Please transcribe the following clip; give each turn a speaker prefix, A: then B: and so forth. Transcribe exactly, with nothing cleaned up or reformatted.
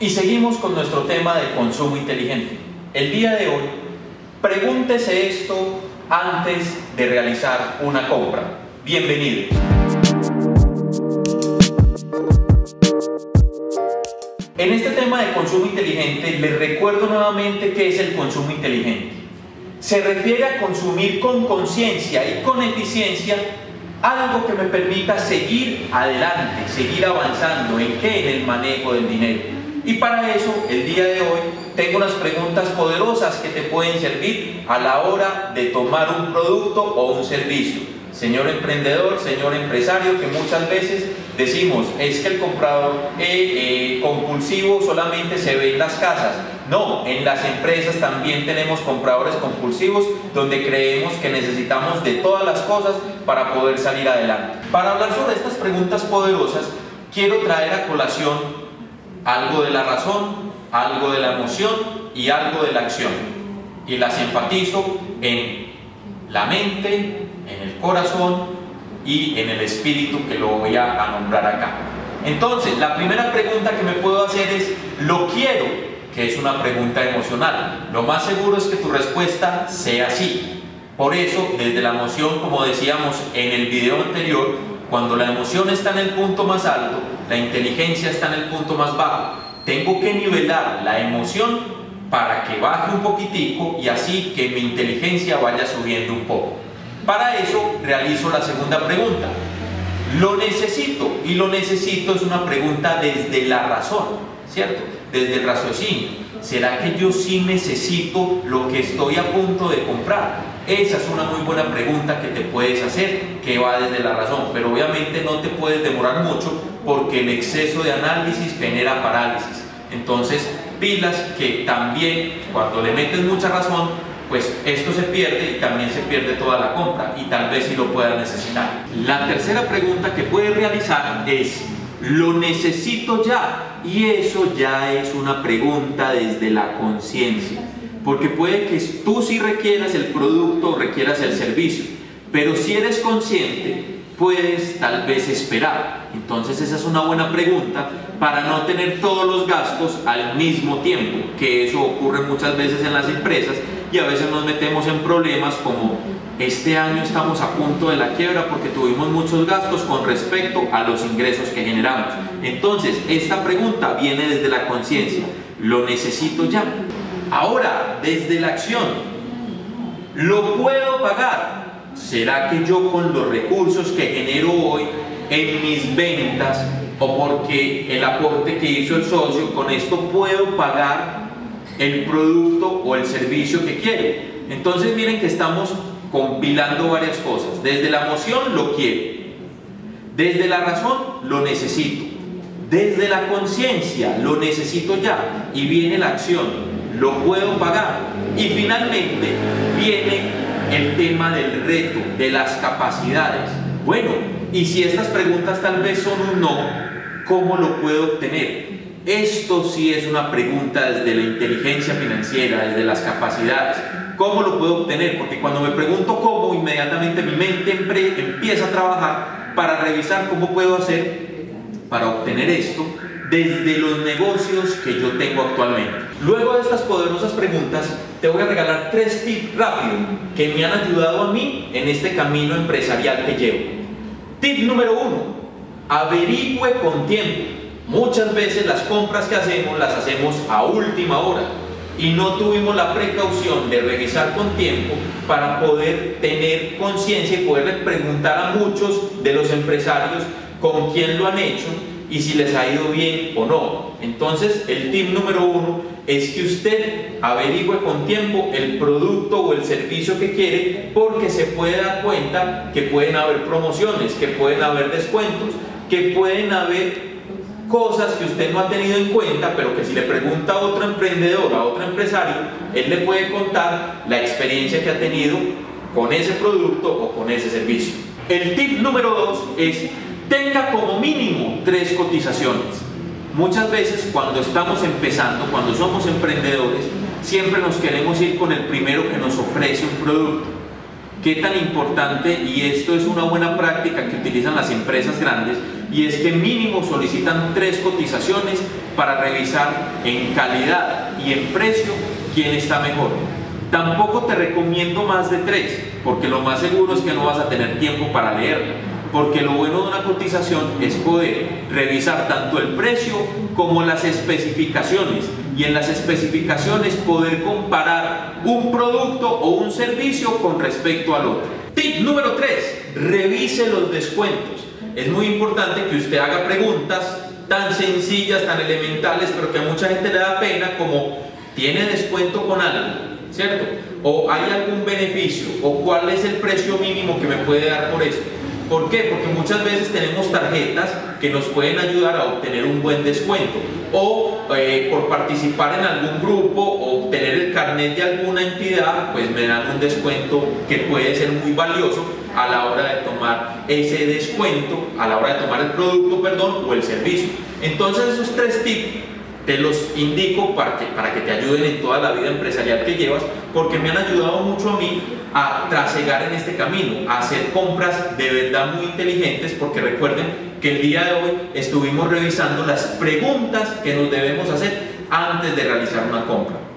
A: Y seguimos con nuestro tema de consumo inteligente. El día de hoy, pregúntese esto antes de realizar una compra. Bienvenido. En este tema de consumo inteligente, les recuerdo nuevamente qué es el consumo inteligente. Se refiere a consumir con conciencia y con eficiencia algo que me permita seguir adelante, seguir avanzando. ¿En qué? En el manejo del dinero. Y para eso, el día de hoy, tengo unas preguntas poderosas que te pueden servir a la hora de tomar un producto o un servicio. Señor emprendedor, señor empresario, que muchas veces decimos, es que el comprador eh, eh, compulsivo solamente se ve en las casas. No, en las empresas también tenemos compradores compulsivos donde creemos que necesitamos de todas las cosas para poder salir adelante. Para hablar sobre estas preguntas poderosas, quiero traer a colación algo de la razón, algo de la emoción y algo de la acción. Y las enfatizo en la mente, en el corazón y en el espíritu, que lo voy a, a nombrar acá. Entonces, la primera pregunta que me puedo hacer es, ¿lo quiero? Que es una pregunta emocional. Lo más seguro es que tu respuesta sea sí. Por eso, desde la emoción, como decíamos en el video anterior, cuando la emoción está en el punto más alto, la inteligencia está en el punto más bajo. Tengo que nivelar la emoción para que baje un poquitico y así que mi inteligencia vaya subiendo un poco. Para eso realizo la segunda pregunta. ¿Lo necesito? Y lo necesito es una pregunta desde la razón, ¿cierto? Desde el raciocinio. ¿Será que yo sí necesito lo que estoy a punto de comprar? Esa es una muy buena pregunta que te puedes hacer, que va desde la razón, pero obviamente no te puedes demorar mucho porque el exceso de análisis genera parálisis. Entonces, pilas, que también cuando le metes mucha razón, pues esto se pierde y también se pierde toda la compra y tal vez si lo puedas necesitar. La tercera pregunta que puedes realizar es, ¿lo necesito ya? Y eso ya es una pregunta desde la conciencia. Porque puede que tú sí requieras el producto o requieras el servicio, pero si eres consciente, puedes tal vez esperar. Entonces esa es una buena pregunta para no tener todos los gastos al mismo tiempo, que eso ocurre muchas veces en las empresas y a veces nos metemos en problemas como este año estamos a punto de la quiebra porque tuvimos muchos gastos con respecto a los ingresos que generamos. Entonces esta pregunta viene desde la conciencia, ¿lo necesito ya? Ahora, desde la acción, ¿lo puedo pagar? ¿Será que yo con los recursos que genero hoy en mis ventas o porque el aporte que hizo el socio, con esto puedo pagar el producto o el servicio que quiero? Entonces miren que estamos compilando varias cosas. Desde la emoción lo quiero, desde la razón lo necesito, desde la conciencia lo necesito ya y viene la acción. ¿Lo puedo pagar? Y finalmente viene el tema del reto, de las capacidades. Bueno, y si estas preguntas tal vez son un no, ¿cómo lo puedo obtener? Esto sí es una pregunta desde la inteligencia financiera, desde las capacidades. ¿Cómo lo puedo obtener? Porque cuando me pregunto cómo, inmediatamente mi mente empieza a trabajar para revisar cómo puedo hacer para obtener esto desde los negocios que yo tengo actualmente. Luego de estas poderosas preguntas, te voy a regalar tres tips rápidos que me han ayudado a mí en este camino empresarial que llevo. Tip número uno, averigüe con tiempo. Muchas veces las compras que hacemos las hacemos a última hora y no tuvimos la precaución de revisar con tiempo para poder tener conciencia y poderle preguntar a muchos de los empresarios con quién lo han hecho y si les ha ido bien o no. Entonces el tip número uno es que usted averigüe con tiempo el producto o el servicio que quiere, porque se puede dar cuenta que pueden haber promociones, que pueden haber descuentos, que pueden haber cosas que usted no ha tenido en cuenta, pero que si le pregunta a otro emprendedor, a otro empresario, él le puede contar la experiencia que ha tenido con ese producto o con ese servicio. El tip número dos es: tenga como mínimo tres cotizaciones. Muchas veces cuando estamos empezando, cuando somos emprendedores, siempre nos queremos ir con el primero que nos ofrece un producto. Qué tan importante, y esto es una buena práctica que utilizan las empresas grandes, y es que mínimo solicitan tres cotizaciones para revisar en calidad y en precio quién está mejor. Tampoco te recomiendo más de tres, porque lo más seguro es que no vas a tener tiempo para leerla, porque lo bueno de una cotización es poder revisar tanto el precio como las especificaciones, y en las especificaciones poder comparar un producto o un servicio con respecto al otro. Tip número tres, revise los descuentos. Es muy importante que usted haga preguntas tan sencillas, tan elementales, pero que a mucha gente le da pena, como ¿tiene descuento con algo? ¿Cierto? ¿O hay algún beneficio? ¿O cuál es el precio mínimo que me puede dar por esto? ¿Por qué? Porque muchas veces tenemos tarjetas que nos pueden ayudar a obtener un buen descuento, o eh, por participar en algún grupo o obtener el carnet de alguna entidad, pues me dan un descuento que puede ser muy valioso a la hora de tomar ese descuento, a la hora de tomar el producto, perdón, o el servicio. Entonces esos tres tips te los indico para que, para que te ayuden en toda la vida empresarial que llevas, porque me han ayudado mucho a mí a trasegar en este camino, a hacer compras de verdad muy inteligentes, porque recuerden que el día de hoy estuvimos revisando las preguntas que nos debemos hacer antes de realizar una compra.